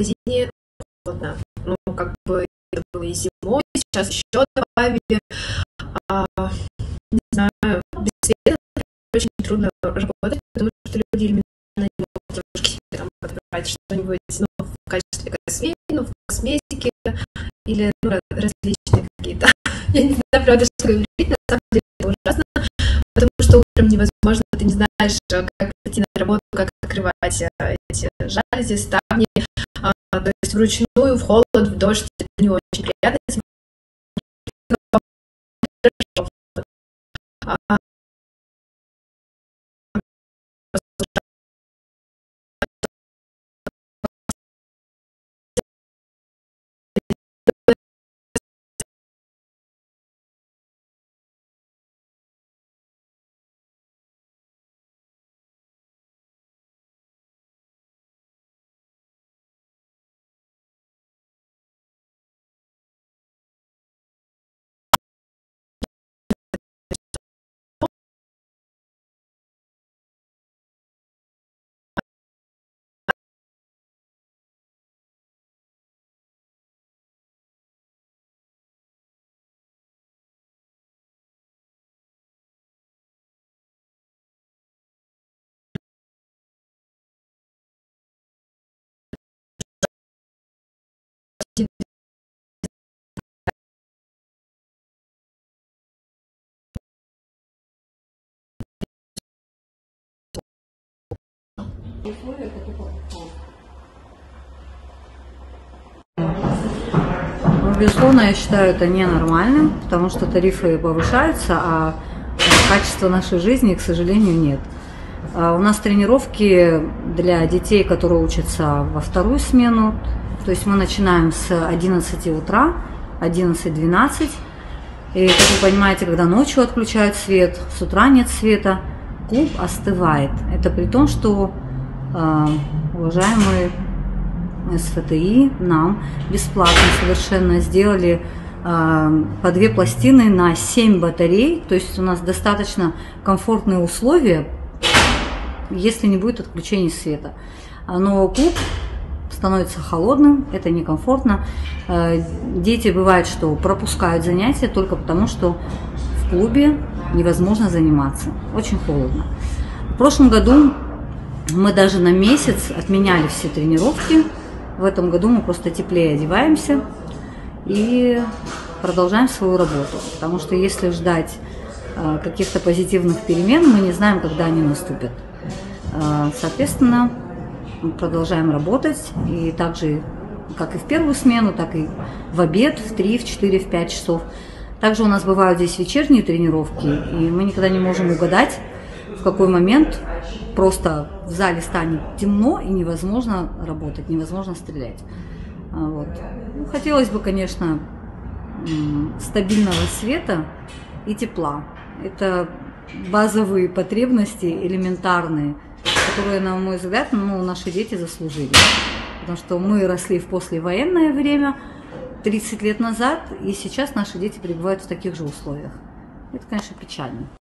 магазине холодно. Ну, как бы это было и зимой, сейчас еще добавили. А, не знаю, без света очень трудно работать, потому что люди элементарно не могут немножко себе там подобрать что-нибудь, ну, в качестве косметики или различные какие-то. Я не знаю, правда, что говорить, на самом деле это ужасно, потому что утром невозможно, ты не знаешь, как прийти на работу, как открывать эти жалюзи, ставни, то есть вручную, в холод, в дождь, это не очень приятно. Безусловно, я считаю это ненормальным, потому что тарифы повышаются, а качества нашей жизни, к сожалению, нет. У нас тренировки для детей, которые учатся во вторую смену, то есть мы начинаем с 11 утра, 11-12, и, как вы понимаете, когда ночью отключают свет, с утра нет света, клуб остывает. Это при том, что уважаемые СФТИ нам бесплатно совершенно сделали по 2 пластины на 7 батарей, то есть у нас достаточно комфортные условия, если не будет отключения света. Но клуб становится холодным, это некомфортно. Дети бывает, что пропускают занятия только потому, что в клубе невозможно заниматься, очень холодно. В прошлом году мы даже на месяц отменяли все тренировки. В этом году мы просто теплее одеваемся и продолжаем свою работу, потому что если ждать каких-то позитивных перемен, мы не знаем, когда они наступят. Соответственно, мы продолжаем работать, и также, как и в первую смену, так и в обед, в 3, в 4, в 5 часов. Также у нас бывают здесь вечерние тренировки, и мы никогда не можем угадать, в какой момент просто в зале станет темно и невозможно работать, невозможно стрелять. Вот. Ну, хотелось бы, конечно, стабильного света и тепла. Это базовые потребности, элементарные, которые, на мой взгляд, наши дети заслужили. Потому что мы росли в послевоенное время, 30 лет назад, и сейчас наши дети пребывают в таких же условиях. Это, конечно, печально.